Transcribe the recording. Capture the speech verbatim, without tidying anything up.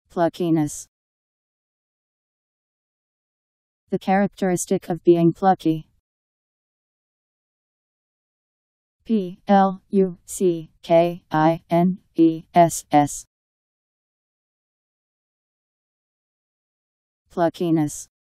Pluckiness. The characteristic of being plucky. P L U C K I N E S S. Pluckiness.